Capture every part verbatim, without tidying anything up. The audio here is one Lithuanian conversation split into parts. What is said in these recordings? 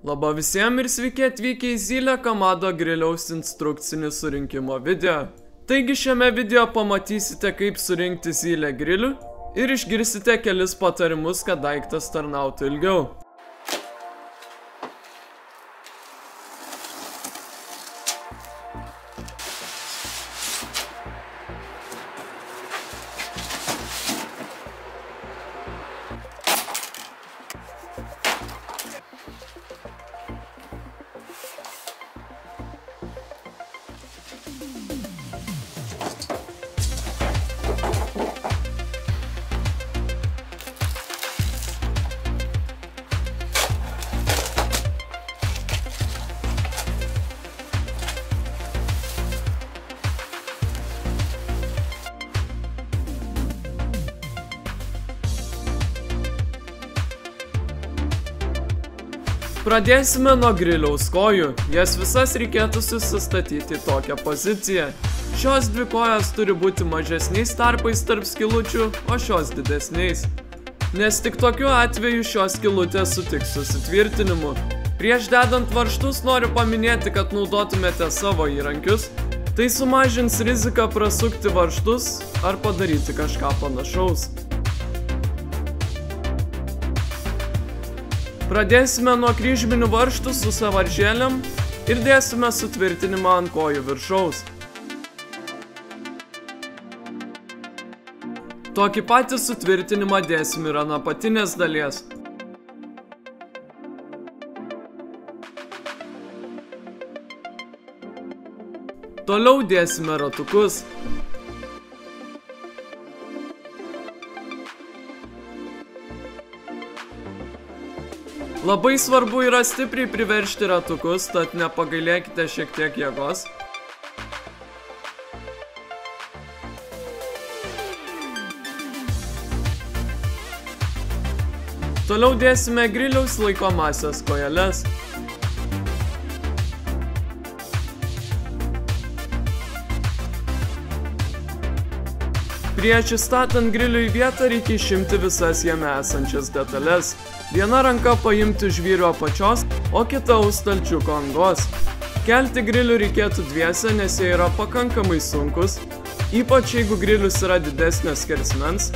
Labą visiems ir sveiki atvykę į Zylė Kamado griliaus instrukcinį surinkimo video. Taigi šiame video pamatysite, kaip surinkti Zylė grilių ir išgirsite kelis patarimus, kad daiktas tarnautų ilgiau. Pradėsime nuo griliaus kojų, jas visas reikėtų susistatyti į tokią poziciją. Šios dvi kojos turi būti mažesniais tarpais tarp skylučių, o šios didesniais. Nes tik tokiu atveju šios skylutės sutiks susitvirtinimu. Prieš dedant varžtus noriu paminėti, kad naudotumėte savo įrankius, tai sumažins riziką prasukti varžtus ar padaryti kažką panašaus. Pradėsime nuo kryžminių varžtų su sąvaržėlėm ir dėsime sutvirtinimą ant kojų viršaus. Tokį patį sutvirtinimą dėsime ir ant apatinės dalies. Toliau dėsime ratukus. Labai svarbu yra stipriai priveržti ratukus, tad nepagailėkite šiek tiek jėgos. Toliau dėsime griliaus laikomąsias kojeles. Prieš įstatant grilių į vietą reikia išimti visas jame esančias detalės. Viena ranka paimti žvyro apačios, o kita už stalčiuko angos. Kelti grilių reikėtų dviese, nes jie yra pakankamai sunkus, ypač jeigu grilius yra didesnio skersmens.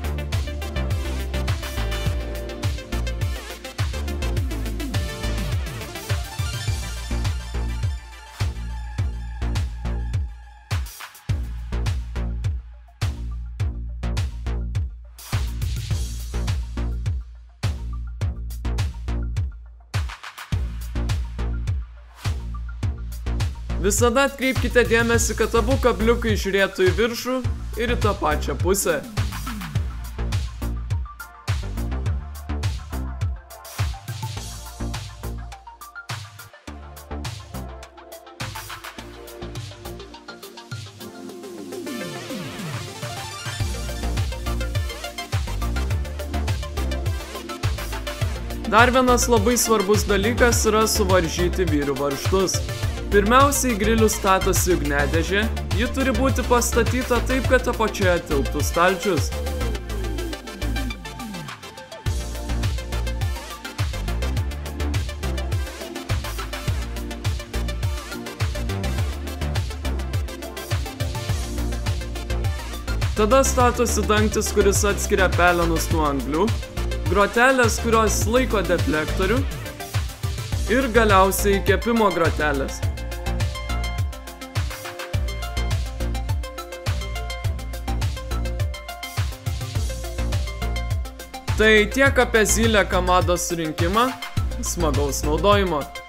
Visada atkreipkite dėmesį, kad abu kabliukai žiūrėtų į viršų ir į tą pačią pusę. Dar vienas labai svarbus dalykas yra suvaržyti vyrių varžtus. Pirmiausiai grilių statosi ugniadėžė, ji turi būti pastatyta taip, kad apačioje tilptų stalčius. Tada statosi dangtis, kuris atskiria pelenus nuo anglių, grotelės, kurios laiko deflektorių ir galiausiai kepimo grotelės. Tai tiek apie Zylė Kamado surinkimą, smagaus naudojimo.